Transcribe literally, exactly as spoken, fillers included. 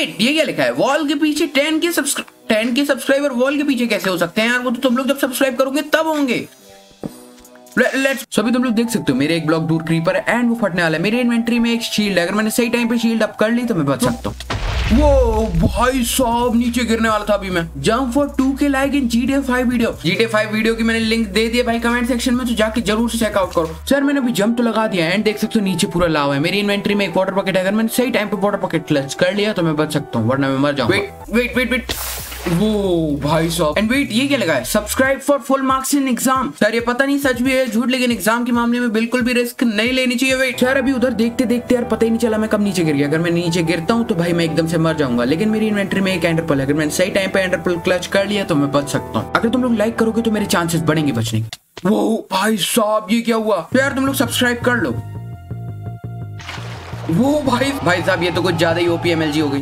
Wait, ये क्या लिखा है? वॉल के पीछे टेन के टेन के सब्सक्राइबर वॉल के पीछे कैसे हो सकते हैं यार? वो तो तुम लोग जब सब्सक्राइब करोगे तब होंगे। लेट्स सो अभी तुम लोग देख सकते हो मेरे एक ब्लॉक दूर क्रीपर है एंड वो फटने वाला है। मेरी इन्वेंटरी में एक शील्ड है, अगर मैंने सही टाइम पे शील्ड अप कर ली तो मैं बच सकता हूँ। वो भाई साहब नीचे गिरने वाला था अभी मैं। जंप फॉर टू के like in G T A five video. G T A five video की मैंने लिंक दे दिया भाई कमेंट सेक्शन में, तो जाके जरूर से चेकआउट करो। सर मैंने अभी जंप तो लगा दिया एंड देख सकते हो नीचे पूरा लावा है। मेरी इन्वेंटरी में एक वाटर बकेट है, अगर मैंने सही टाइम पे वाटर बकेट क्लच कर लिया तो मैं बच सकता हूँ, वरना मैं मर जाऊंगा। वेट वेट वेट वेट वो भाई साहब एंड वेट, ये क्या लगा है? Subscribe for full marks in exam. Sir ये पता नहीं सच भी है झूठ, लेकिन एग्जाम के मामले में बिल्कुल भी रिस्क नहीं लेनी चाहिए। वेट सर अभी उधर देखते देखते यार पता ही नहीं चला मैं कब नीचे गिर गया। अगर मैं नीचे गिरता हूँ तो भाई मैं एकदम से मर जाऊंगा, लेकिन मेरी इन्वेंटरी में एक एंडरपल है, अगर मैंने सही टाइम पे एंडरपल क्लच कर लिया तो मैं बच सकता हूँ। अगर तुम लोग लाइक करोगे तो मेरे चांसेस बढ़ेंगे बचने के। वो भाई साहब ये क्या हुआ? तो यार तुम लोग सब्सक्राइब कर लो। वो भाई भाई साहब ये तो कुछ ज्यादा ही ओपी एमएलजी हो गई।